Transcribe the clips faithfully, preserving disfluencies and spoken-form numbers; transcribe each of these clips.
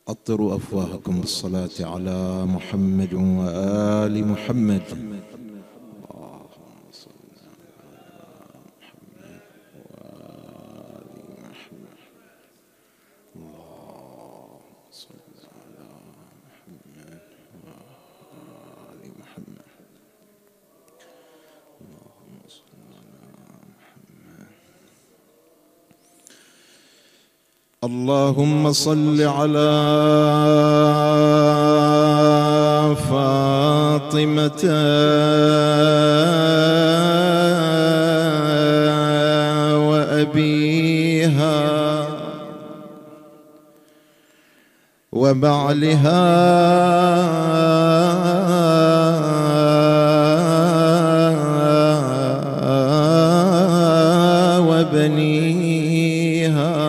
أطروا أفواهكم بالصلاة على محمد وآل محمد. اللهم صل على محمد وآل محمد. اللهم صل على محمد وآل محمد. اللهم صل على محمد. اللهم صل على فاطمة وأبيها وبعلها وبنيها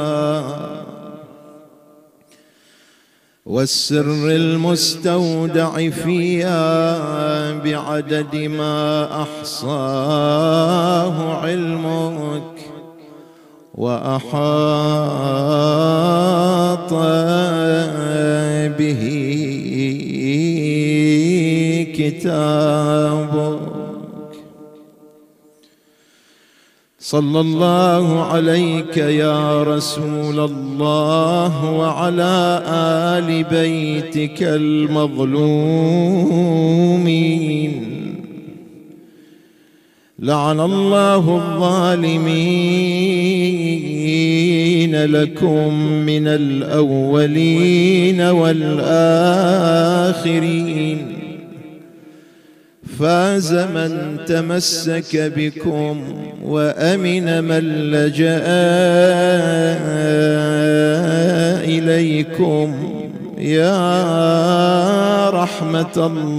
والسر المستودع فيها بعدد ما أحصاه علمك وأحاط به كتابك. صلى الله عليك يا رسول الله وعلى آل بيتك المظلومين. لعن الله الظالمين لكم من الأولين والآخرين. فاز من تمسك بكم وأمن من لجأ إليكم يا رحمة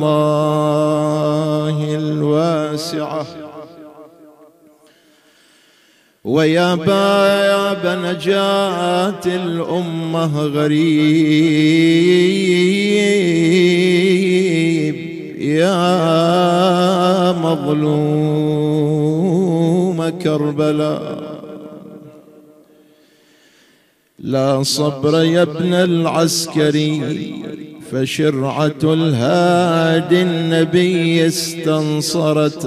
الله الواسعة. ويا باب نجاة الأمة غريب يا مظلوم كربلاء. لا صبر يا ابن العسكري فشرعة الهادي النبي استنصرت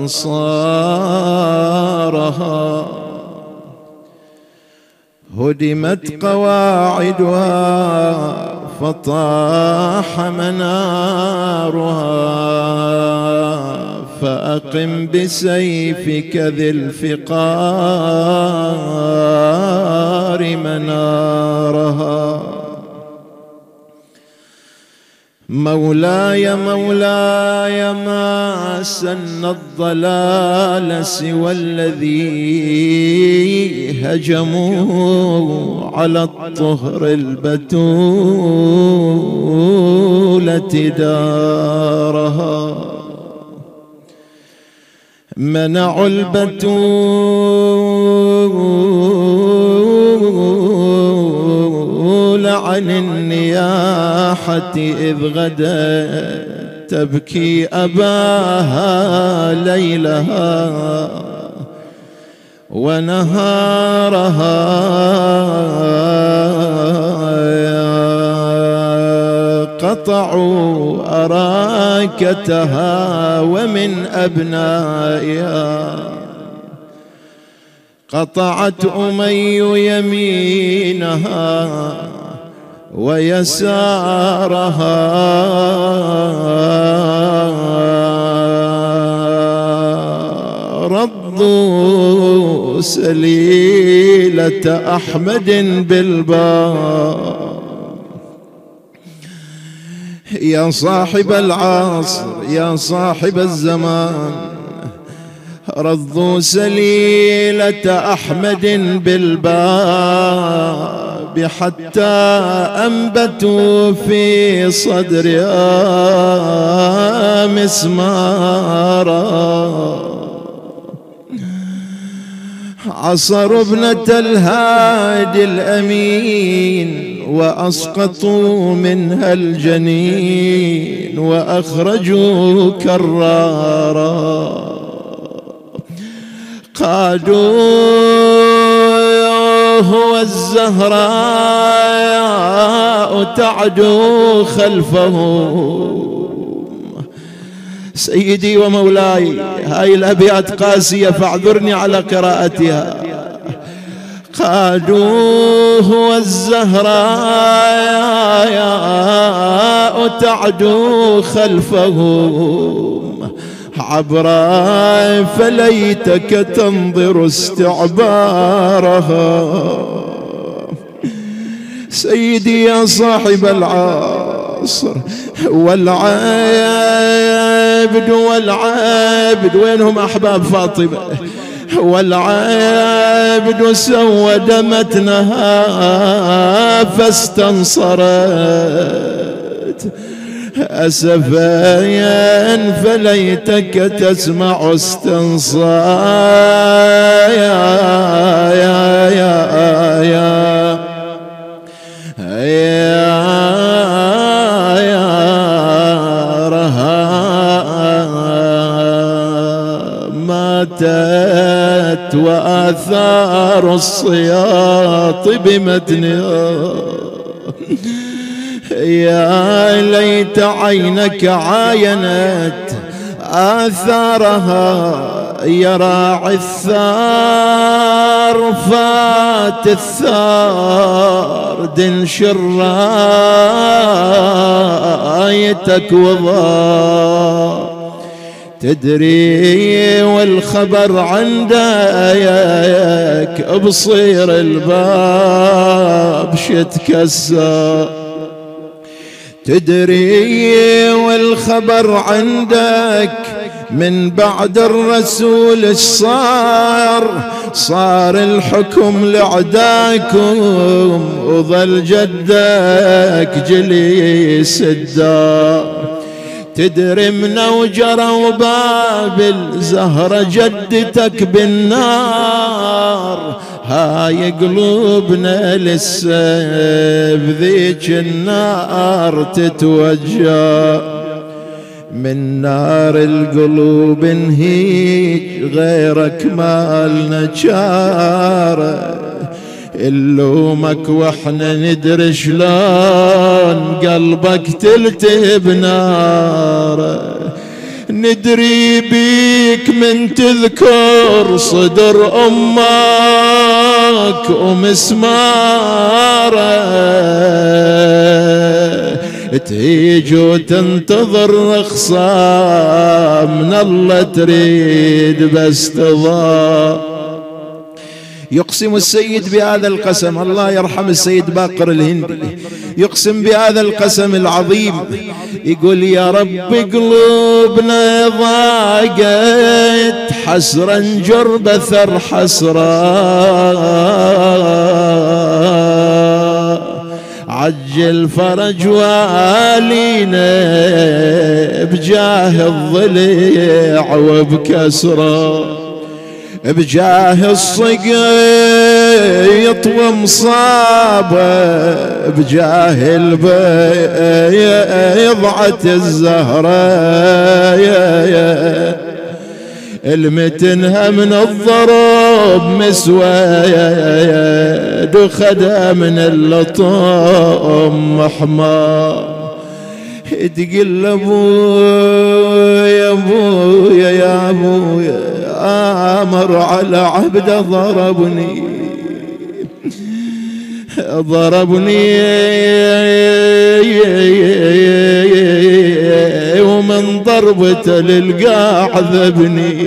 أنصارها. هدمت قواعدها فطاح منارها. فأقم بسيفك ذي الفقار منارها. مولاي مولاي ما سن الضلال سوى الذي هجموا على الطهر البتولة دارها. منعوا البتول عن النياحة إذ غدا تبكي أباها ليلها ونهارها. قطعوا أراكتها ومن أبنائها. قطعت أمي يمينها ويسارها. رضوا سليلة أحمد بالباب. يا صاحب العصر يا صاحب الزمان رضوا سليلة أحمد بالباب حتى أنبتوا في صدرها مسمارا. عصروا ابنة الهادي الأمين وأسقطوا منها الجنين وأخرجوا كرارا. قادوه والزهراء تعدو خلفهم. سيدي ومولاي، هاي الأبيات قاسية فاعذرني على قراءتها. قادوه والزهراء تعدو خلفهم عبرا فليتك تنظر استعبارها. سيدي يا صاحب العصر، والعابد والعابد وينهم أحباب فاطمة؟ والعابد سود متنها فاستنصرت أسفايا فليتك تسمع استنصار يا يا يا يا يا رها ماتت وآثار الصياط بمتنها. يا ليت عينك عاينت آثارها يا راعي الثار فات الثار دنشر رايتك وضاء تدري والخبر عندك بصير الباب شتكسر. تدري والخبر عندك من بعد الرسول ايش صار؟ صار الحكم لعداكم وظل جدك جليس الدار. تدري من وجرى وبابل زهرة جدتك بالنار. هاي قلوبنا لسه بذيك النار تتوجه. من نار القلوب نهيج غيرك مالنا شاره. اللومك واحنا ندري شلون قلبك تلتهب ناره. ندري بيك من تذكر صدر امك ومسماره. تهيج وتنتظر خصام من الله تريد بس تضاء. يقسم السيد بهذا القسم، الله يرحم السيد باقر الهندي، يقسم بهذا القسم العظيم يقول يا رب قلوبنا ضاقت حسرا جرب ثر حسرا. عجل فرج والينا بجاه الضليع وبكسره. بجاه الصقيط ومصابه بجاه البيضعة الزهرة المتنها من الضرب مسويد وخدها من اللطم محمار. تقل ابويا ابويا يا ابويا امر على عبده ضربني ضربني ومن ضربته للقاع عذبني.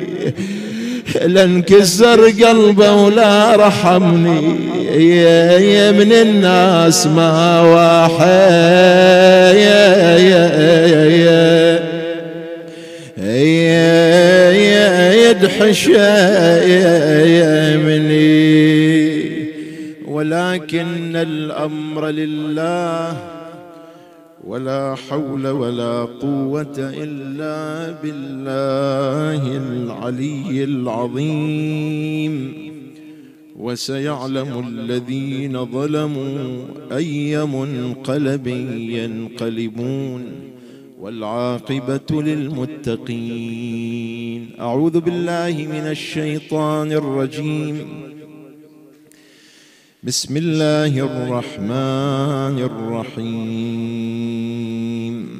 لانكسر قلبه ولا رحمني من الناس ما واحد يدحش مني. ولكن الأمر لله ولا حول ولا قوة إلا بالله العلي العظيم. وسيعلم الذين ظلموا أي منقلب ينقلبون والعاقبة للمتقين. أعوذ بالله من الشيطان الرجيم. بسم الله الرحمن الرحيم.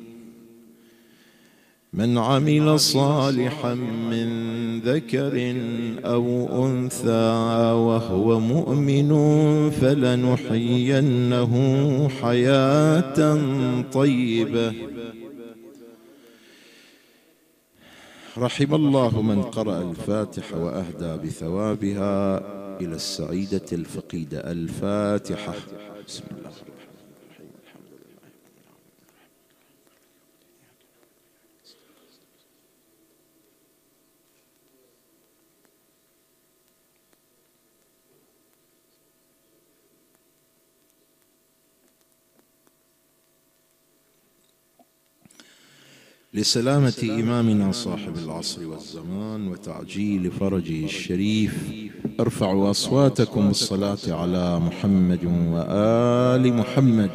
من عمل صالحا من ذكر أو أنثى وهو مؤمن فلنحيينه حياة طيبة. رحم الله من قرأ الفاتحة وأهدى بثوابها إلى السعيدة الفقيدة. الفاتحة. بسم الله الرحمن الرحيم. الحمد لله. لسلامة إمامنا صاحب العصر والزمان وتعجيل فرجه الشريف، ارفعوا أصواتكم بالصلاة على محمد وآل محمد.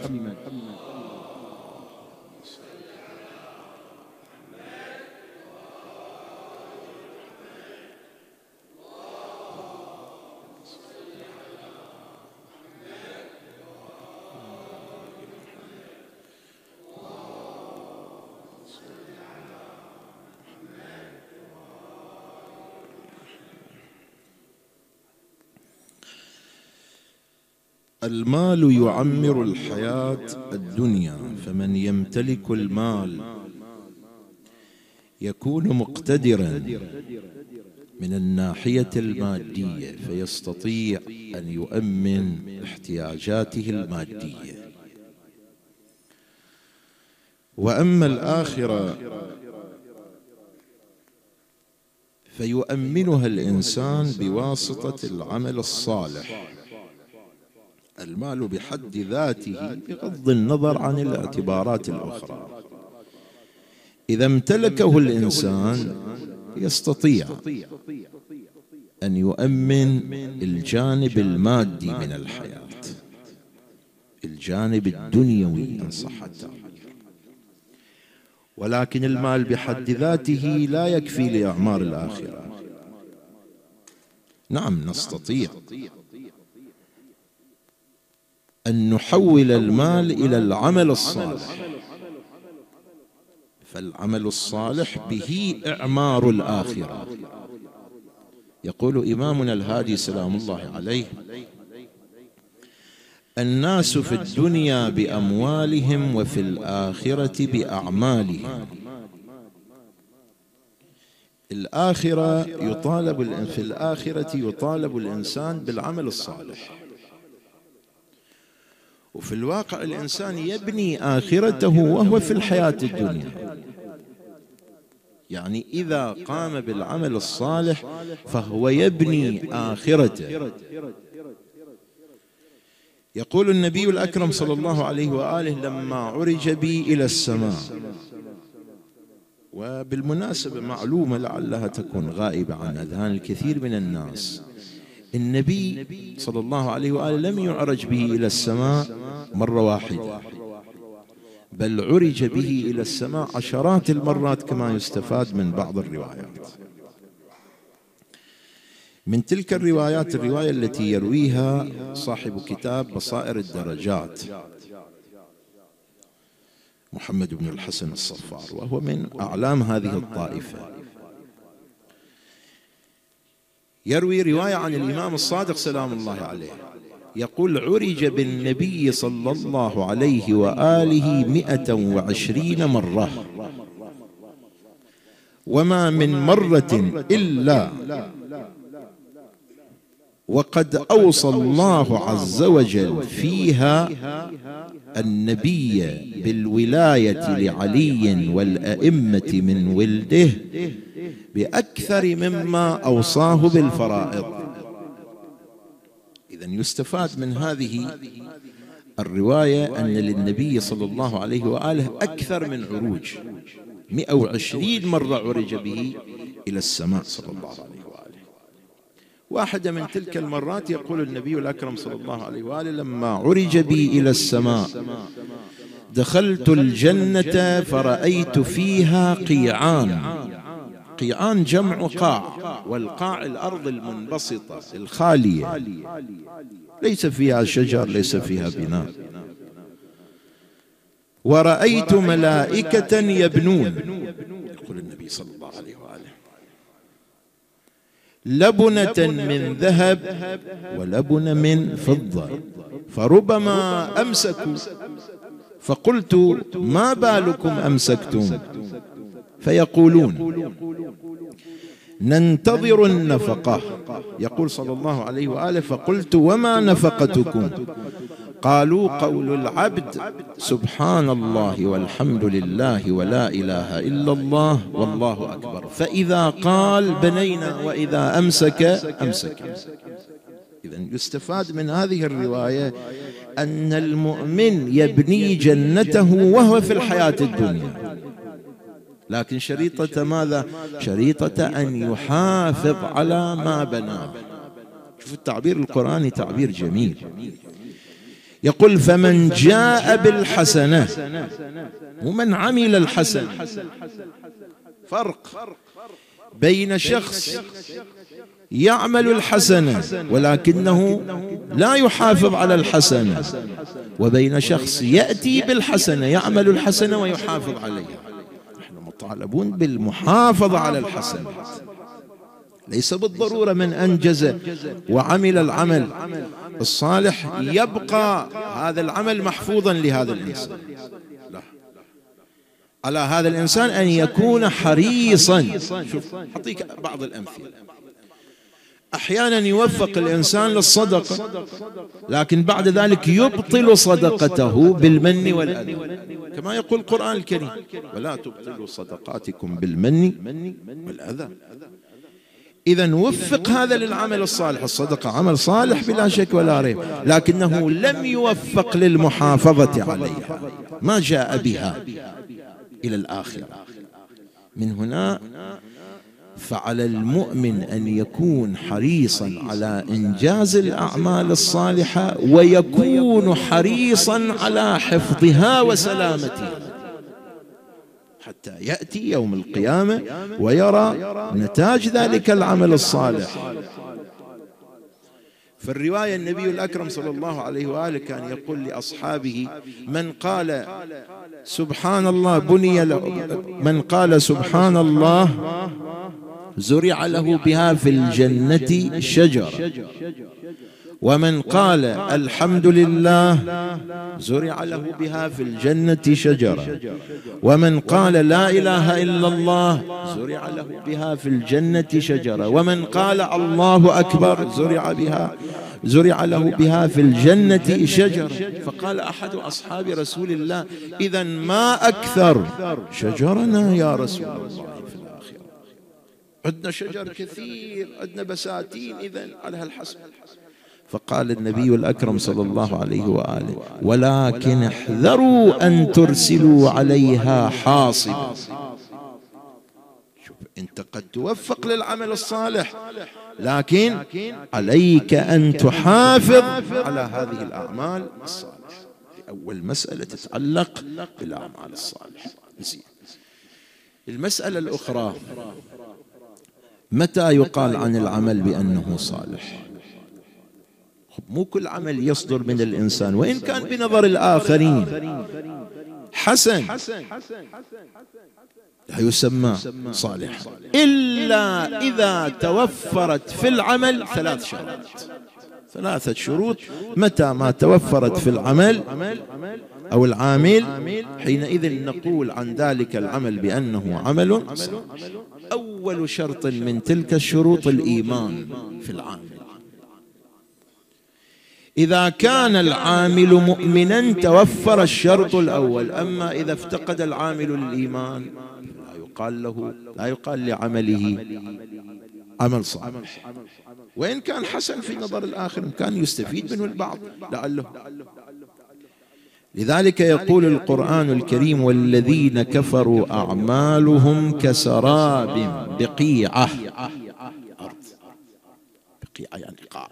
المال يعمر الحياة الدنيا، فمن يمتلك المال يكون مقتدرا من الناحية المادية، فيستطيع أن يؤمن احتياجاته المادية. وأما الآخرة فيؤمنها الإنسان بواسطة العمل الصالح. المال بحد ذاته بغض النظر عن الاعتبارات الأخرى إذا امتلكه الإنسان يستطيع أن يؤمن الجانب المادي من الحياة، الجانب الدنيوي إن صح التعبير. ولكن المال بحد ذاته لا يكفي لإعمار الآخرة. نعم، نستطيع أن نحول المال إلى العمل الصالح، فالعمل الصالح به إعمار الآخرة. يقول إمامنا الهادي سلام الله عليه: الناس في الدنيا بأموالهم وفي الآخرة بأعمالهم. الآخرة يطالب في الآخرة يطالب الإنسان بالعمل الصالح، وفي الواقع الإنسان يبني آخرته وهو في الحياة الدنيا. يعني إذا قام بالعمل الصالح فهو يبني آخرته. يقول النبي الأكرم صلى الله عليه وآله: لما عرج بي إلى السماء. وبالمناسبة معلومة لعلها تكون غائبة عن أذهان الكثير من الناس، النبي صلى الله عليه وآله لم يعرج به إلى السماء مرة واحدة، بل عرج به إلى السماء عشرات المرات كما يستفاد من بعض الروايات. من تلك الروايات الرواية التي يرويها صاحب كتاب بصائر الدرجات محمد بن الحسن الصفار، وهو من أعلام هذه الطائفة. يروي رواية عن الإمام الصادق سلام الله عليه يقول: عرج بالنبي صلى الله عليه وآله مئة وعشرين مرة، وما من مرة إلا وقد أوصى الله عز وجل فيها النبي بالولاية لعلي والأئمة من ولده بأكثر مما أوصاه بالفرائض. إذن يستفاد من هذه الرواية أن للنبي صلى الله عليه وآله أكثر من عروج، مئة وعشرين مرة عرج به إلى السماء صلى الله عليه وآله. واحدة من تلك المرات يقول النبي الأكرم صلى الله عليه وآله: لما عرج بي إلى السماء دخلت الجنة فرأيت فيها قيعان. قيعان جمع قاع، والقاع الأرض المنبسطة الخالية. ليس فيها شجر، ليس فيها بناء. ورأيت ملائكة يبنون، يقول النبي صلى الله عليه وآله، لبنة من ذهب ولبنة من فضة، فربما أمسكوا، فقلت ما بالكم أمسكتم؟ فيقولون ننتظر النفقة. يقول صلى الله عليه وآله فقلت وما نفقتكم؟ قالوا قول العبد سبحان الله والحمد لله ولا إله إلا الله والله أكبر، فإذا قال بنينا وإذا أمسك أمسك. إذن يستفاد من هذه الرواية أن المؤمن يبني جنته وهو في الحياة الدنيا، لكن شريطة ماذا؟ شريطة أن يحافظ على ما بناه. شوف التعبير القرآني تعبير جميل. يقول فمن جاء بالحسنة ومن عمل الحسنة. فرق بين شخص يعمل الحسنة ولكنه لا يحافظ على الحسنة، وبين شخص يأتي بالحسنة يعمل الحسنة ويحافظ عليها. نحن مطالبون بالمحافظة على الحسنة، ليس بالضرورة من أنجز وعمل العمل الصالح يبقى هذا العمل محفوظا لهذا الإنسان. لا، على هذا الإنسان أن يكون حريصا. شوف أعطيك بعض الأمثلة. أحيانا يوفق الإنسان للصدقة لكن بعد ذلك يبطل صدقته بالمن والأذى، كما يقول القرآن الكريم ولا تبطلوا صدقاتكم بالمن والأذى. إذن وفق هذا للعمل الصالح، الصدقة عمل صالح بلا شك ولا ريب، لكنه لم يوفق للمحافظة عليها، ما جاء بها إلى الآخرة. من هنا فعلى المؤمن أن يكون حريصا على إنجاز الأعمال الصالحة، ويكون حريصا على حفظها وسلامتها، حتى يأتي يوم القيامة ويرى نتاج ذلك العمل الصالح. في الرواية النبي الأكرم صلى الله عليه وآله كان يقول لأصحابه من قال سبحان الله بني له، من قال سبحان الله زرع له بها في الجنة شجر، ومن قال الحمد لله زرع له بها في الجنة شجرة، ومن قال لا إله إلا الله زرع له بها في الجنة شجرة، ومن قال الله أكبر زرع بها زرع له بها في الجنة شجرة. فقال أحد أصحاب رسول الله إذن ما أكثر شجرنا يا رسول الله في الآخرة؟ عندنا شجر كثير، عندنا بساتين، إذن على هالحسب. فقال النبي الأكرم صلى الله عليه وآله ولكن احذروا أن ترسلوا عليها حاصبا. شوف أنت قد توفق للعمل الصالح لكن عليك أن تحافظ على هذه الأعمال الصالحة. أول مسألة تتعلق بالأعمال الصالحة. المسألة الأخرى متى يقال عن العمل بأنه صالح؟ مو كل عمل يصدر من الإنسان وإن كان بنظر الآخرين حسن لا يسمى صالح إلا إذا توفرت في العمل ثلاث شروط، ثلاثة شروط. متى ما توفرت في العمل أو العامل حينئذ نقول عن ذلك العمل بأنه عمل صالح. أول شرط من تلك الشروط الإيمان في العامل. إذا كان العامل مؤمنا توفر الشرط الأول، أما إذا افتقد العامل الإيمان لا يقال له، لا يقال لعمله عمل صالح وإن كان حسن في نظر الآخر، كان يستفيد منه البعض لعله. لذلك يقول القرآن الكريم والذين كفروا أعمالهم كسراب بقيعة. أرض بقيعة يعني قاع.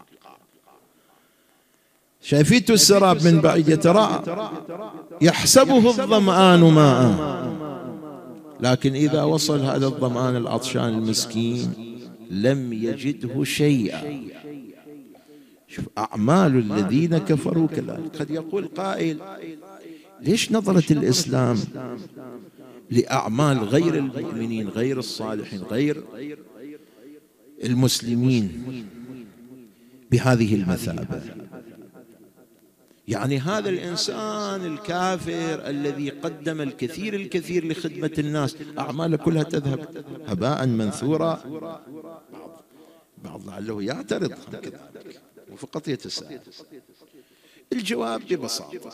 شايفيت السراب من بعيد يتراءى يحسبه الظمآن ماء، لكن إذا وصل هذا الظمآن العطشان المسكين لم يجده شيئا. شوف أعمال الذين كفروا كذلك. قد يقول قائل ليش نظرة الإسلام لأعمال غير المؤمنين غير الصالحين غير المسلمين بهذه المثابة؟ يعني هذا الإنسان الكافر الذي قدم الكثير الكثير لخدمة الناس أعماله كلها تذهب هباء منثورا. بعض لعله يعترض كذلك وفقط يتساءل. الجواب ببساطة،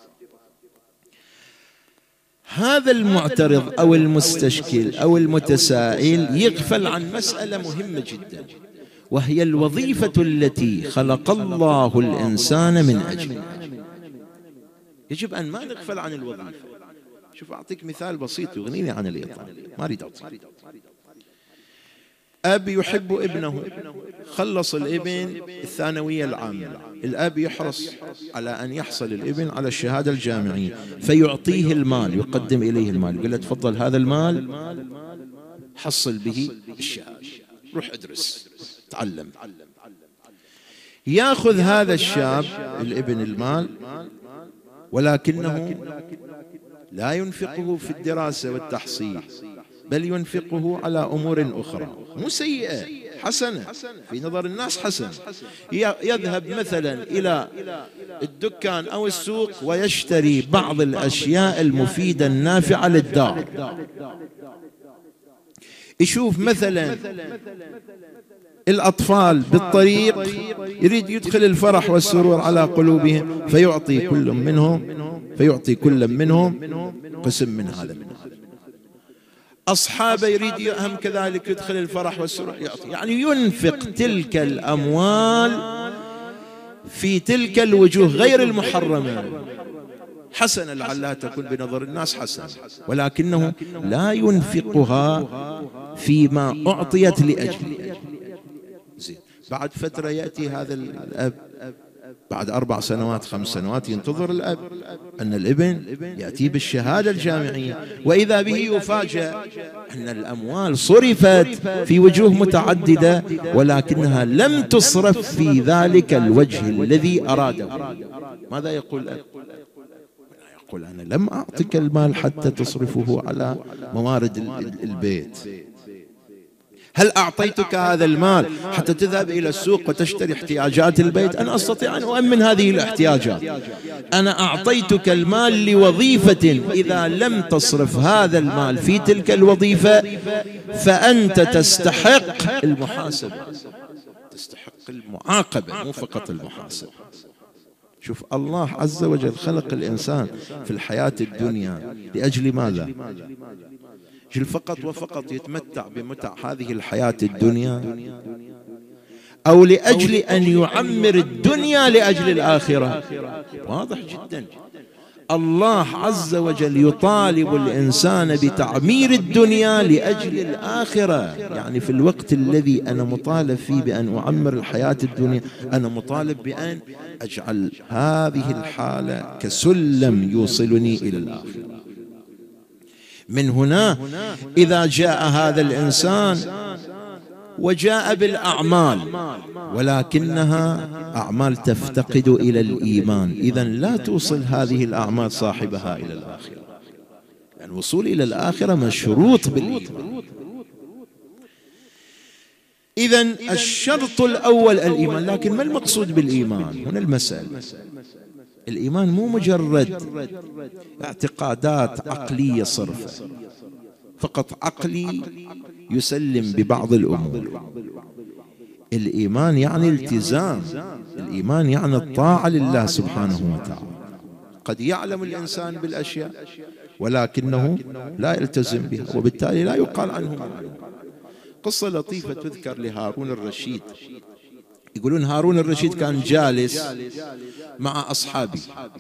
هذا المعترض أو المستشكل أو المتسائل يغفل عن مسألة مهمة جدا، وهي الوظيفة التي خلق الله الإنسان من أجلها. يجب أن ما نغفل عن الوظيفة. شوف أعطيك مثال بسيط يغنيني عن الإطلاق، ما أريد أطيل. أب يحب ابنه، خلص الابن الثانوية العامة، الأب يحرص على أن يحصل الابن على الشهادة الجامعية، فيعطيه المال، يقدم إليه المال، يقول له تفضل هذا المال حصل به الشهادة، روح ادرس تعلم. يأخذ هذا الشاب الابن المال، ولكنه لا ينفقه في الدراسة والتحصيل، بل ينفقه على أمور أخرى مو سيئة، حسنة في نظر الناس، حسن. يذهب مثلا إلى الدكان أو السوق ويشتري بعض الأشياء المفيدة النافعة للدار. يشوف مثلا الأطفال بالطريق يريد يدخل الفرح والسرور على قلوبهم، فيعطي كل منهم فيعطي كل منهم قسم من هذا من هذا. أصحابه يريد هم كذلك يدخل الفرح والسرور يعطي، يعني ينفق تلك الأموال في تلك الوجوه غير المحرمة، حسنة لعلها تكون بنظر الناس حسنة، ولكنه لا ينفقها فيما أعطيت لأجله. زين، بعد فترة يأتي هذا الأب، بعد أربع سنوات خمس سنوات ينتظر الأب أن الابن يأتي بالشهادة الجامعية، وإذا به يفاجأ أن الأموال صرفت في وجوه متعددة ولكنها لم تصرف في ذلك الوجه الذي أراده. ماذا يقول الأب؟ يقول أنا لم أعطك المال حتى تصرفه على موارد البيت، هل أعطيتك هذا المال حتى تذهب إلى السوق وتشتري احتياجات البيت؟ أنا أستطيع أن أؤمن هذه الاحتياجات. أنا أعطيتك المال لوظيفة، إذا لم تصرف هذا المال في تلك الوظيفة فأنت تستحق المحاسبة، تستحق المعاقبة، مو فقط المحاسبة. شوف، الله عز وجل خلق الإنسان في الحياة الدنيا لأجل ماذا؟ أجل فقط وفقط يتمتع بمتع هذه الحياة الدنيا، أو لأجل أن يعمر الدنيا لأجل الآخرة؟ واضح جدا. الله عز وجل يطالب الإنسان بتعمير الدنيا لأجل الآخرة. يعني في الوقت الذي أنا مطالب فيه بأن أعمر الحياة الدنيا، أنا مطالب بأن أجعل هذه الحالة كسلم يوصلني إلى الآخرة. من هنا إذا جاء هذا الإنسان وجاء بالأعمال ولكنها أعمال تفتقد إلى الإيمان، إذن لا توصل هذه الأعمال صاحبها إلى الآخرة. يعني الوصول إلى الآخرة مشروط بالإيمان. إذن الشرط الأول الإيمان. لكن ما المقصود بالإيمان هنا؟ المسألة الإيمان مو مجرد اعتقادات عقلية صرفة، فقط عقلي يسلم ببعض الأمور. الإيمان يعني التزام، الإيمان يعني الطاعة لله سبحانه وتعالى. قد يعلم الإنسان بالأشياء ولكنه لا يلتزم بها، وبالتالي لا يقال عنه مؤمن. قصة لطيفة تذكر لهارون الرشيد. يقولون هارون الرشيد كان جالس مع أصحابه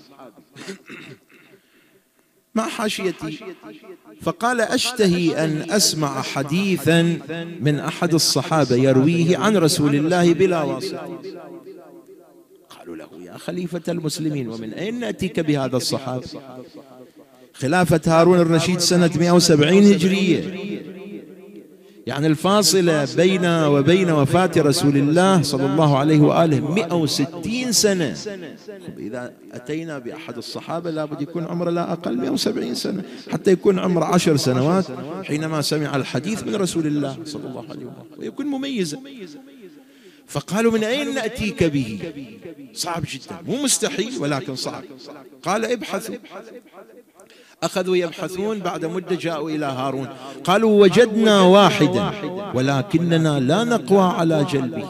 مع حاشيتي، فقال أشتهي أن أسمع حديثا من أحد الصحابة يرويه عن رسول الله بلا واسطة. قالوا له يا خليفة المسلمين، ومن أين نأتيك بهذا الصحابي؟ خلافة هارون الرشيد سنة مئة وسبعين هجرية، يعني الفاصلة بين وبين وفاة رسول الله صلى الله عليه وآله مئة وستين سنة. إذا أتينا بأحد الصحابة لابد يكون عمره لا أقل مئة وسبعين سنة حتى يكون عمره عشر سنوات حينما سمع الحديث من رسول الله صلى الله عليه وآله ويكون مميزا. فقالوا من أين نأتيك به؟ صعب جدا، مو مستحيل ولكن صعب. قال ابحثوا. أخذوا يبحثون، بعد مدة جاءوا إلى هارون قالوا وجدنا واحدا ولكننا لا نقوى على جلبه،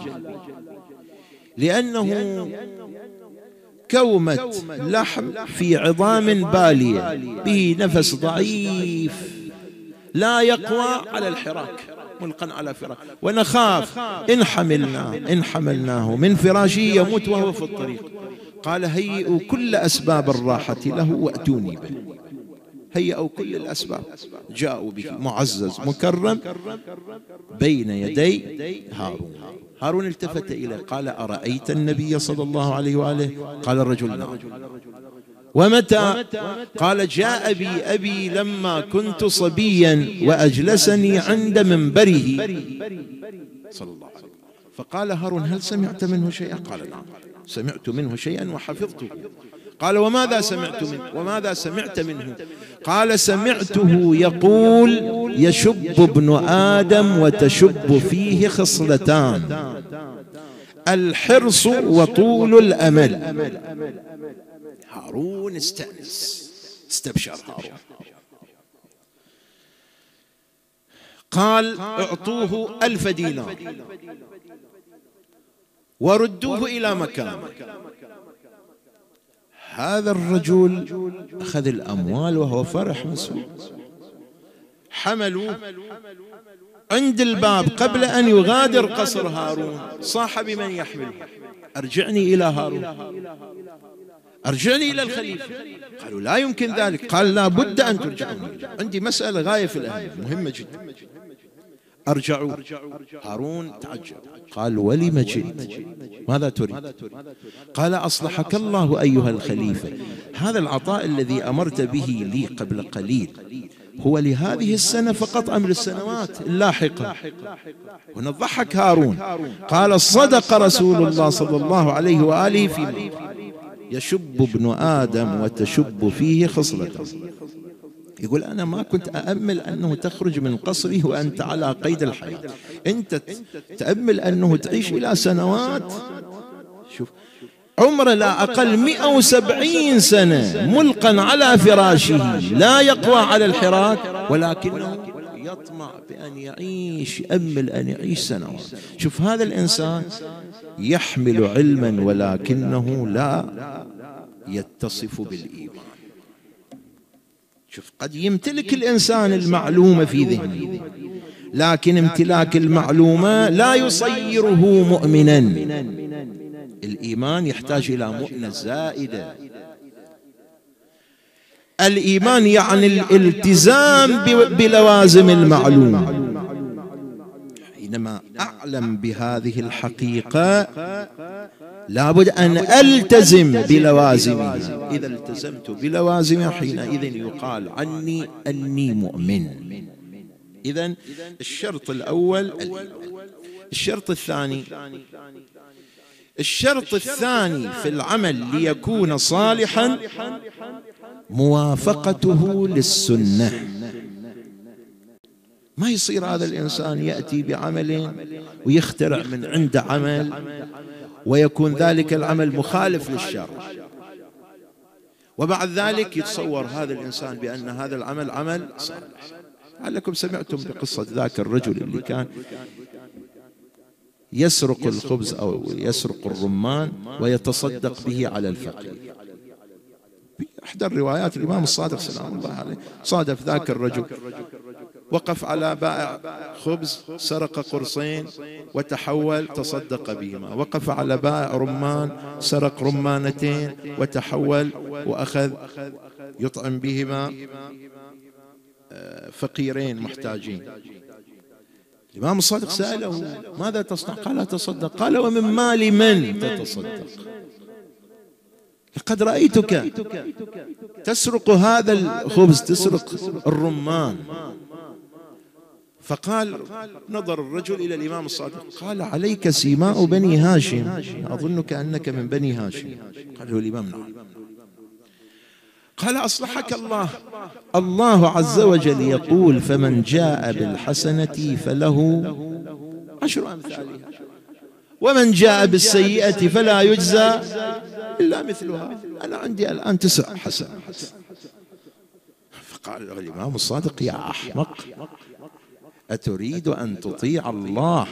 لأنه كومة لحم في عظام بالية به نفس ضعيف لا يقوى على الحراك، ملقا على فراش، ونخاف إن حملناه إن حملناه من فراشه يموت وهو في الطريق. قال هيئوا كل أسباب الراحة له وأتوني به. هيئوا كل الأسباب، جاءوا به معزز مكرم بين يدي هارون. هارون التفت إليه قال أرأيت النبي صلى الله عليه وآله؟ قال الرجل نعم. ومتى؟ قال جاء بي أبي لما كنت صبيا وأجلسني عند منبره صلى الله عليه وسلم. فقال هارون هل سمعت منه شيئا؟ قال نعم سمعت منه شيئا وحفظته. قال وماذا سمعت منه وماذا سمعت منه؟ قال سمعته يقول يشب ابن آدم وتشب فيه خصلتان، الحرص وطول الأمل. هارون استأنس، استبشر هارون. قال اعطوه ألف دينار وردوه إلى مكانه. هذا الرجل أخذ الأموال وهو فرح مسرور. حملوا عند الباب قبل أن يغادر قصر هارون صاح بمن يحمله أرجعني إلى هارون، أرجعني إلى الخليفة. قالوا لا يمكن ذلك. قال لا بد أن ترجعوني، عندي مسألة غاية في الأهمية مهمة جدا. أرجعوا. هارون تعجب قال ولم جئت؟ ماذا تريد؟ قال أصلحك الله أيها الخليفة، هذا العطاء الذي أمرت به لي قبل قليل هو لهذه السنة فقط أم للسنوات اللاحقة؟ هنا ضحك هارون قال صدق رسول الله صلى الله عليه وآله فيما يشب ابن آدم وتشب فيه خصلته. يقول أنا ما كنت أأمل أنه تخرج من قصره وأنت على قيد الحياة، أنت تأمل أنه تعيش إلى سنوات. شوف عمره لا أقل مئة وسبعين سنة ملقا على فراشه لا يقوى على الحراك، ولكنه يطمع بأن يعيش، يأمل أن يعيش سنوات. شوف هذا الإنسان يحمل علما ولكنه لا يتصف بالإيمان. شوف قد يمتلك الإنسان المعلومة في ذهنه، لكن امتلاك المعلومة لا يصيره مؤمنا. الإيمان يحتاج إلى مؤنة زائدة. الإيمان يعني الالتزام بلوازم المعلومة. حينما أعلم بهذه الحقيقة لابد أن ألتزم بلوازمها. إذا التزمت بلوازمها حينئذ يقال عني أني مؤمن. إذن الشرط الأول الإيمان. الشرط الثاني الشرط الثاني في العمل ليكون صالحا موافقته للسنة. ما يصير هذا الإنسان يأتي بعمل ويخترع من عنده عمل ويكون ذلك العمل مخالف للشرع، وبعد ذلك يتصور هذا الإنسان بأن هذا العمل عمل صالح. لعلكم سمعتم بقصة ذاك الرجل اللي كان يسرق الخبز أو يسرق الرمان ويتصدق به على الفقير. إحدى الروايات الإمام الصادق سلام الله عليه صادف ذاك الرجل وقف على بائع خبز سرق قرصين وتحول تصدق بهما، وقف على بائع رمان سرق رمانتين وتحول وأخذ يطعم بهما فقيرين محتاجين. الإمام الصادق سأله ماذا تصنع؟ قال أتصدق. قال ومن مال من تتصدق؟ لقد رأيتك تسرق هذا الخبز، تسرق الرمان. فقال نظر الرجل إلى الإمام الصادق قال عليك سيماء بني هاشم، أظنك أنك من بني هاشم. قال له الإمام نعم. قال أصلحك الله، الله عز وجل يقول فمن جاء بالحسنة فله عشر أمثالها ومن جاء بالسيئة فلا يجزى إلا مثلها، أنا عندي الآن تسع حسنات. فقال له الإمام الصادق يا أحمق، أتريد أن تطيع الله،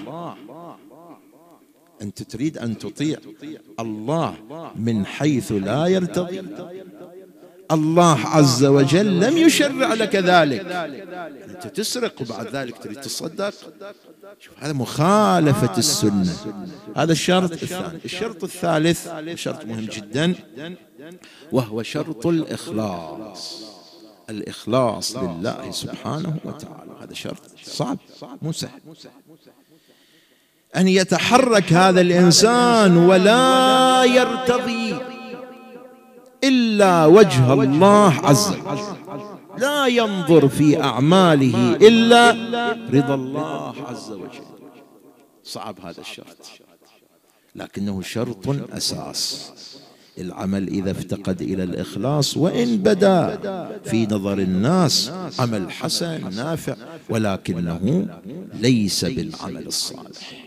أنت تريد أن تطيع الله من حيث لا يرتضي؟ الله عز وجل لم يشرع لك ذلك، أنت تسرق وبعد ذلك تريد تصدق؟ شوف هذا مخالفة السنة. هذا الشرط الثاني. الشرط الثالث شرط مهم جدا، وهو شرط الإخلاص. الإخلاص لله سبحانه وتعالى، هذا شرط صعب مو سهل. أن يتحرك هذا الإنسان ولا يرتضي إلا وجه الله عز وجل، لا ينظر في أعماله إلا رضا الله عز وجل. صعب هذا الشرط، لكنه شرط أساس. العمل إذا افتقد إلى الإخلاص وإن بدا في نظر الناس عمل حسن نافع، ولكنه ليس بالعمل الصالح.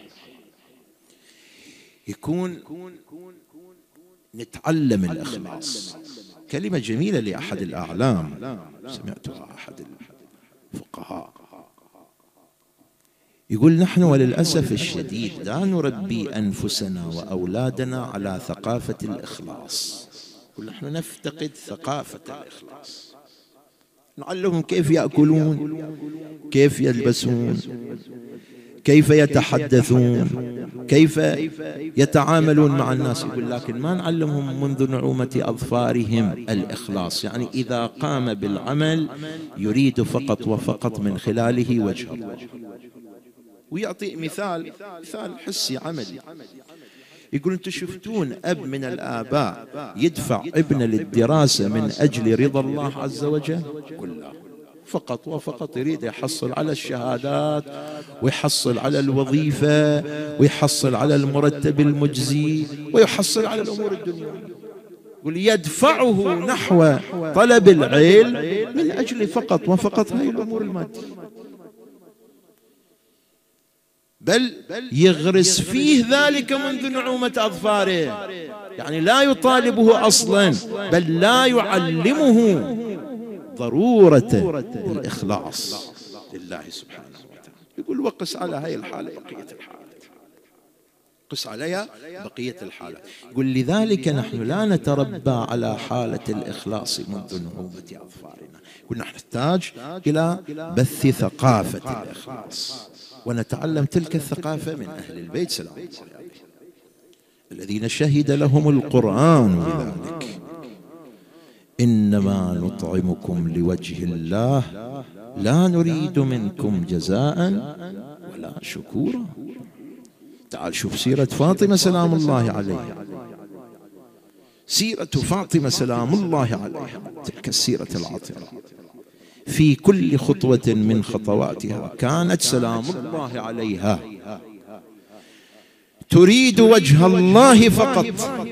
يكون نتعلم الإخلاص. كلمة جميلة لأحد الأعلام سمعتها أحد الفقهاء يقول نحن وللأسف الشديد لا نربي أنفسنا وأولادنا على ثقافة الإخلاص. نحن نفتقد ثقافة الإخلاص. نعلمهم كيف يأكلون، كيف يلبسون، كيف يتحدثون، كيف يتعاملون مع الناس، يقول لكن ما نعلمهم منذ نعومة أظفارهم الإخلاص. يعني إذا قام بالعمل يريد فقط وفقط من خلاله وجه الله. ويعطي مثال مثال حسي عملي، يقول أنتم شفتون أب من الآباء يدفع ابنه للدراسة من أجل رضا الله عز وجل؟ كله فقط وفقط يريد يحصل على الشهادات ويحصل على الوظيفة ويحصل على المرتب المجزي ويحصل على الأمور الدنيوية، يقول يدفعه نحو طلب العلم من أجل فقط وفقط هذه الأمور المادية، بل يغرس فيه ذلك منذ نعومة أظفاره. يعني لا يطالبه أصلا، بل لا يعلمه ضرورة الإخلاص لله سبحانه وتعالى. يقول وقس على هاي الحالة بقية الحالات، قس عليها بقية الحالات. يقول لذلك نحن لا نتربى على حالة الإخلاص منذ نعومة أظفارنا. يقول نحن نحتاج إلى بث ثقافة الإخلاص، ونتعلم تلك الثقافة من أهل البيت سلام الله عليهم الذين شهد لهم القرآن بذلك. إنما نطعمكم لوجه الله لا نريد منكم جزاء ولا شكورا. تعال شوف سيرة فاطمة سلام الله عليها، سيرة فاطمة سلام الله عليها، تلك السيرة العطرة في كل خطوة من خطواتها كانت سلام الله عليها تريد وجه الله فقط.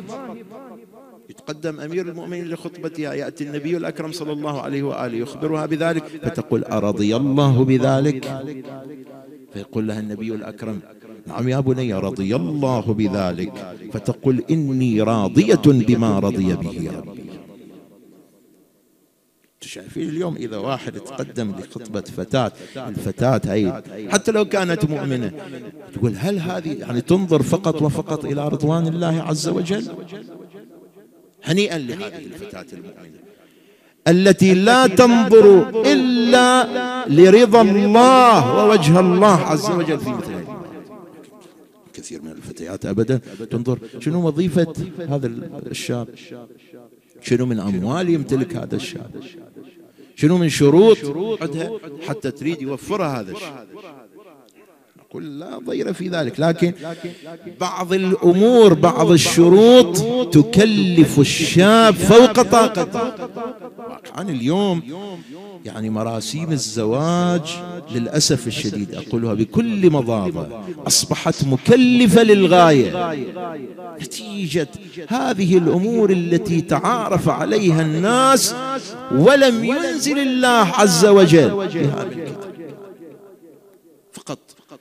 يتقدم أمير المؤمنين لخطبتها، يأتي النبي الأكرم صلى الله عليه وآله يخبرها بذلك، فتقول أرضي الله بذلك؟ فيقول لها النبي الأكرم نعم يا بني رضي الله بذلك، فتقول إني راضية بما رضي به ربي. شايفين اليوم إذا واحد يتقدم لخطبة فتاة، الفتاة هي حتى لو كانت مؤمنة تقول هل هذه يعني تنظر فقط وفقط إلى رضوان الله عز وجل؟ هنيئا لهذه الفتاة المؤمنة التي لا تنظر إلا لرضا الله ووجه الله عز وجل في مثل هذه. كثير من الفتيات أبدا تنظر شنو وظيفة هذا الشاب، شنو من أموال يمتلك هذا الشاب، شنو من شروط عندها حتى تريد يوفرها هذا الشيء. أقول لا ضير في ذلك، لكن بعض الأمور بعض الشروط تكلف الشاب فوق طاقته. عن اليوم يعني مراسيم الزواج للأسف الشديد أقولها بكل مضاضة أصبحت مكلفة للغاية، نتيجة هذه الأمور التي تعارف عليها الناس ولم ينزل الله عز وجل بها من كتاب، فقط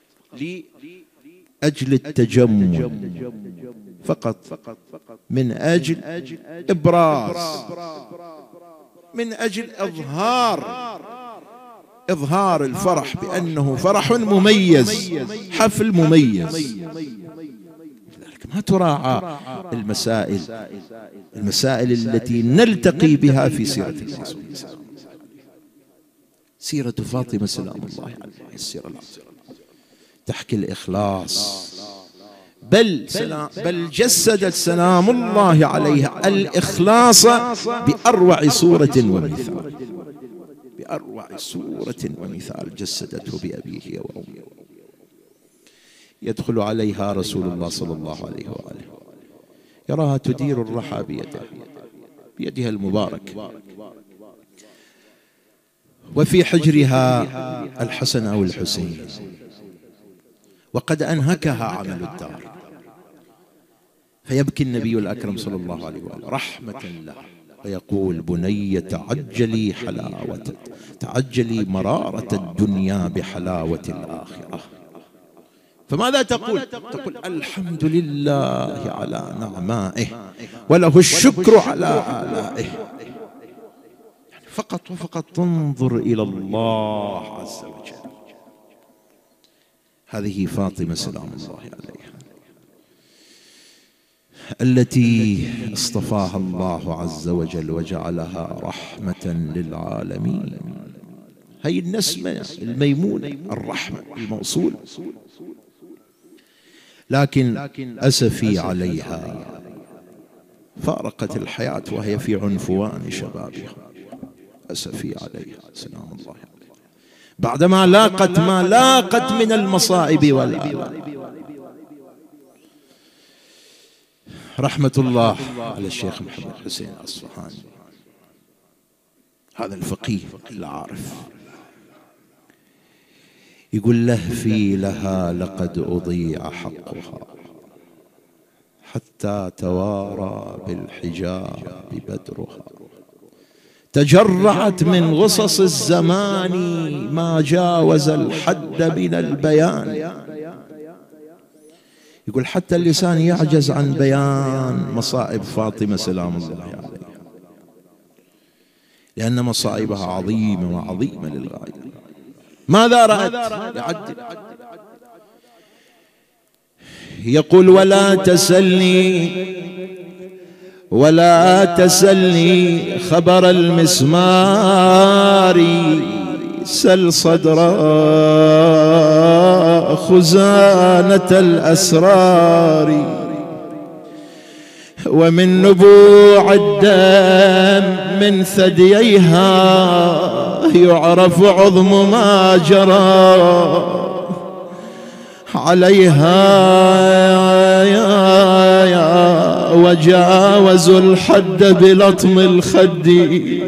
لأجل التجمل، فقط من أجل إبراز، من أجل إظهار إظهار الفرح بأنه فرح مميز، حفل مميز. لذلك ما تراعى المسائل المسائل التي نلتقي بها في سيرة الرسول. سيرة فاطمة سلام الله عليها السيرة العظيمة تحكي الإخلاص، بل سلام بل جسدت سلام الله عليها الإخلاص بأروع صورة ومثال، بأروع صورة ومثال جسدته بأبيه وأمه. يدخل عليها رسول الله صلى الله عليه وآله يراها تدير الرحى بيده بيدها المبارك، وفي حجرها الحسن أو الحسين، وقد أنهكها عمل الدار، فيبكي النبي الأكرم صلى الله عليه وآله رحمة له ويقول: بني تعجلي حلاوة تعجلي مرارة الدنيا بحلاوة الآخرة. فماذا تقول؟ تقول: الحمد لله على نعمائه وله الشكر على آلائه. يعني فقط وفقط تنظر إلى الله عز وجل. هذه فاطمة سلام الله عليها التي اصطفاها الله عز وجل وجعلها رحمة للعالمين. هي النسمة الميمونة الرحمة الموصول، لكن أسفي عليها فارقت الحياة وهي في عنفوان شبابها. أسفي عليها سلام الله عليها بعدما لاقت ما لاقت من المصائب والآلام. رحمة الله على الشيخ محمد حسين الأصفهاني، هذا الفقيه العارف، يقول: لهفي لها لقد أضيع حقها حتى توارى بالحجاب بدرها، تجرعت من غصص الزمان ما جاوز الحد من البيان. يقول: حتى اللسان يعجز عن بيان مصائب فاطمة سلام الله عليها، لأن مصائبها عظيمة وعظيمة للغاية. ماذا رأت؟ يعدل. يقول: ولا تسلني ولا تسلني خبر المسمار، سل صدر خزانة الأسرار، ومن نبوع الدم من ثدييها يعرف عظم ما جرى عليها، وجاوزوا الحد بلطم الخد،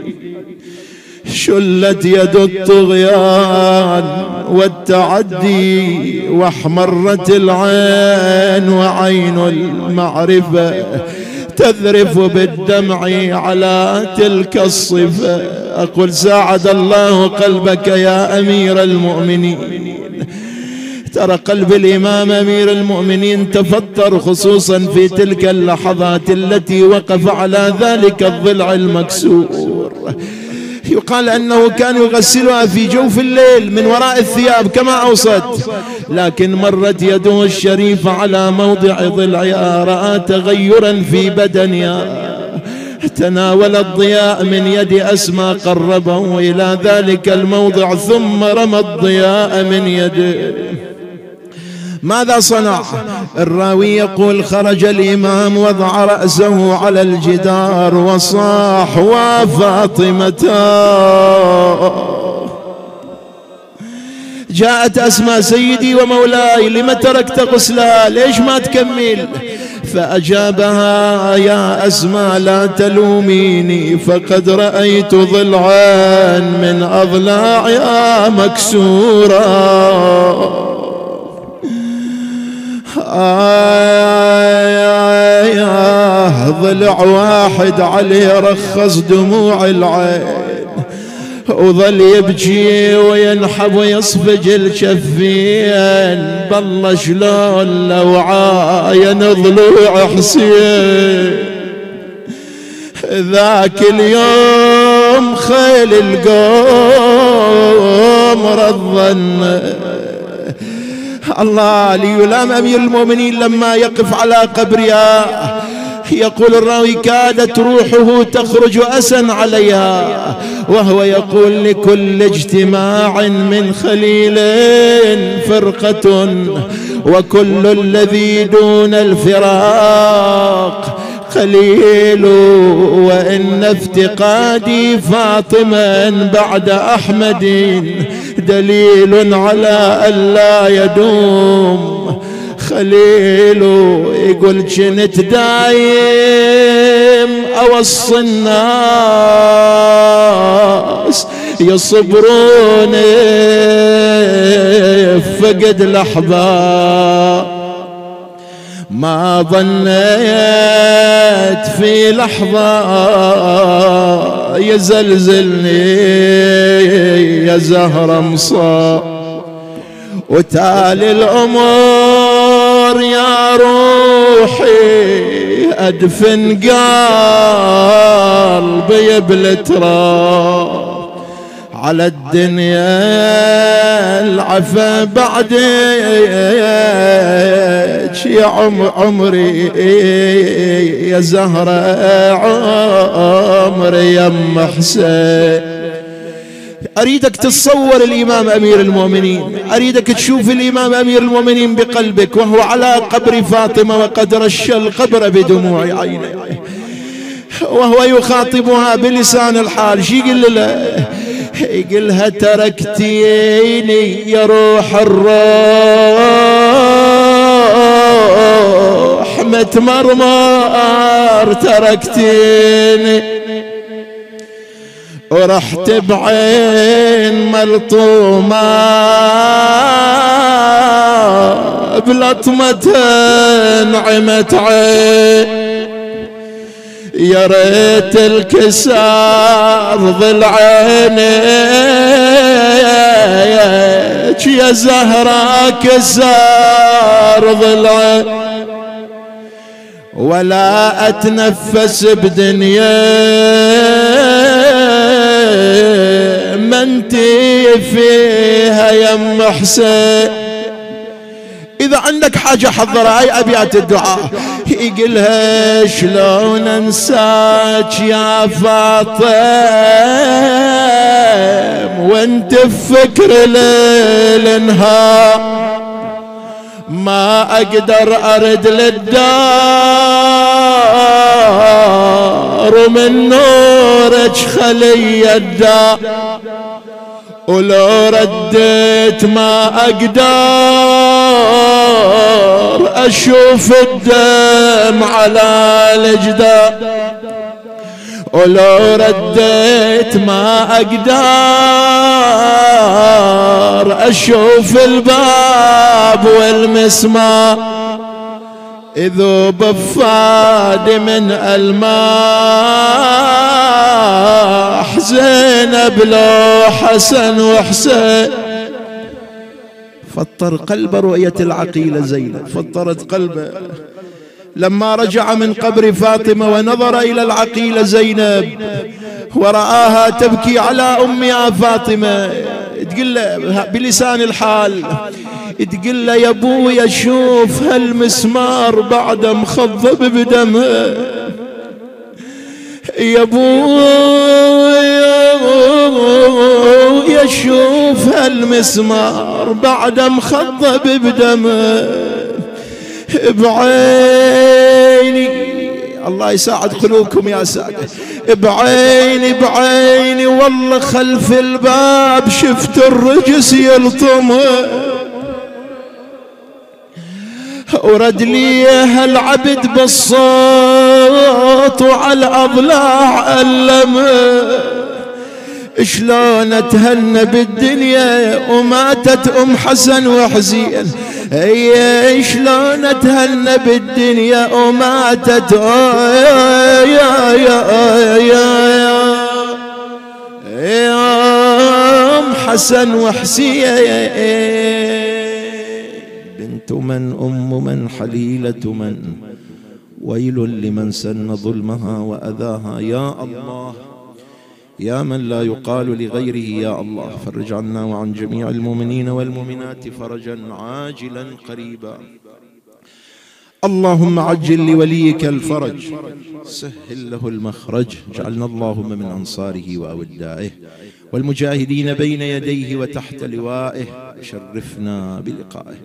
شلت يد الطغيان والتعدي، واحمرت العين وعين المعرفة تذرف بالدمع على تلك الصفة. أقول: ساعد الله قلبك يا أمير المؤمنين. ترى قلب الإمام أمير المؤمنين تفطر، خصوصا في تلك اللحظات التي وقف على ذلك الضلع المكسور. يقال أنه كان يغسلها في جوف الليل من وراء الثياب كما أوصت، لكن مرت يده الشريفة على موضع ضلعها، رأى تغيرا في بدنها، تناول الضياء من يد أسماء قربه إلى ذلك الموضع، ثم رمى الضياء من يده. ماذا صنع؟ الراوي يقول: خرج الإمام وضع رأسه على الجدار وصاح: وفاطمة. جاءت أسماء سيدي ومولاي لم تركت غسلها؟ ليش ما تكمل؟ فأجابها يا أسماء لا تلوميني فقد رأيت ضلعا من أضلاعها مكسورا. آه ضلع واحد عليه رخص دموع العين، وظل يبكي وينحب ويصفج الشفين. بالله شلون لو عاين ضلوع حسين ذاك اليوم خيل القوم رضن. الله ليلام أمير المؤمنين لما يقف على قبرها يقول الراوي كادت روحه تخرج أسا عليها، وهو يقول لكل اجتماع من خليل فرقة وكل الذي دون الفراق خليل، وإن افتقادي فاطمة بعد أحمد دليل على ألا يدوم خليل. يقول كنت دايم أوصي الناس يصبرون فقد الأحباب، ما ظنيت في لحظة يزلزلني يا زهرة مصاب، وتالي الأمور يا روحي أدفن قلبي بالتراب. على الدنيا العفا بعدك يا عمري يا زهرة عمري يا ام حسين. أريدك تتصور الإمام أمير المؤمنين، أريدك تشوف الإمام أمير المؤمنين بقلبك وهو على قبر فاطمة وقد رش القبر بدموع عينيه وهو يخاطبها بلسان الحال. شي يقول له؟ يقولها تركتيني يا روح الروح متمرمر تركتيني، ورحت بعين ملطومة بلطمة نعمت عين، يا ريت الكسار ضلعينك يا زهرة كسار ضلعين، ولا أتنفس بدنيا ما انتي فيها يا ام حسين. إذا عندك حاجة حضرها، هاي أبيات الدعاء. يقولها شلون أنساك يا فاطم وانت بفكر ليل نهار، ما أقدر أرد للدار ومن نورك خلي الدار، ولو رديت ما أقدر أشوف الدم على الجدار، ولو رديت ما أقدر أشوف الباب والمسمار، يذوب بفاد من الماح زينب لو حسن وحسين. فطر قلب رؤية العقيلة زينب، فطرت قلبه لما رجع من قبر فاطمة ونظر إلى العقيلة زينب ورآها تبكي على أمها فاطمة، تقول له بلسان الحال، تقول له يا ابويا شوف هالمسمار بعد مخضب بدمه، يا ابويا شوف هالمسمار بعد مخضب بدمه، بعيني الله يساعد قلوبكم يا سادة. بعيني بعيني والله خلف الباب شفت الرجس يلطمه، ورد لي هالعبد بالصوت وعلى الأضلاع ألمه. شلون اتهنى بالدنيا وماتت ام حسن وحسين، اي شلون اتهنى بالدنيا وماتت يا يا يا يا ام حسن وحسين. بنت من ام من حليلة من، ويل لمن سن ظلمها وأذاها. يا الله يا من لا يقال لغيره يا الله، فرج عنا وعن جميع المؤمنين والمؤمنات فرجا عاجلا قريبا. اللهم عجل لوليك الفرج، سهل له المخرج. اجعلنا اللهم من أنصاره وأودائه والمجاهدين بين يديه وتحت لوائه، شرفنا بلقائه.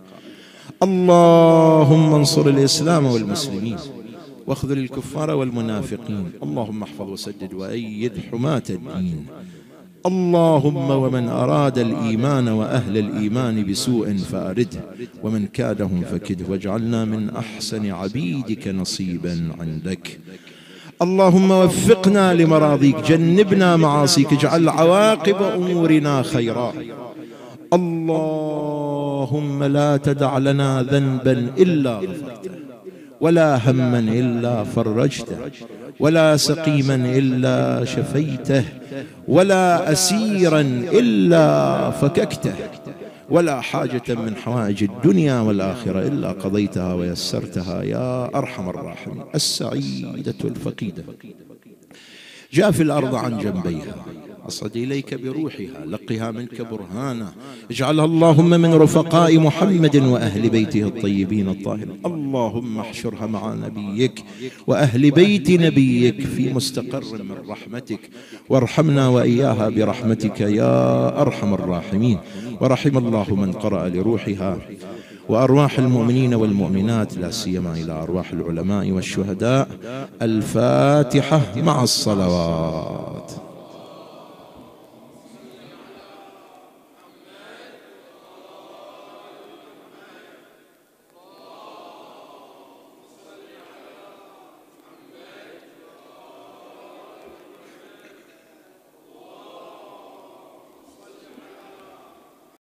اللهم انصر الإسلام والمسلمين واخذل الكفار والمنافقين. اللهم احفظ وسدد وأيد حماة الدين. اللهم ومن أراد الإيمان وأهل الإيمان بسوء فأرده، ومن كادهم فكده، واجعلنا من أحسن عبيدك نصيبا عندك. اللهم وفقنا لمراضيك، جنبنا معاصيك، اجعل عواقب أمورنا خيرا. اللهم لا تدع لنا ذنبا إلا غفرته، ولا هما إلا فرجته، ولا سقيما إلا شفيته، ولا أسيرا إلا فككته، ولا حاجة من حوائج الدنيا والآخرة إلا قضيتها ويسرتها يا أرحم الراحمين. السعيدة الفقيدة جاء في الأرض عن جنبيها، أصعد إليك بروحها، لقها منك برهانا، اجعلها اللهم من رفقاء محمد وأهل بيته الطيبين الطاهرين. اللهم احشرها مع نبيك وأهل بيت نبيك في مستقر من رحمتك، وارحمنا وإياها برحمتك يا أرحم الراحمين. ورحم الله من قرأ لروحها وأرواح المؤمنين والمؤمنات، لا سيما إلى أرواح العلماء والشهداء. الفاتحة مع الصلوات.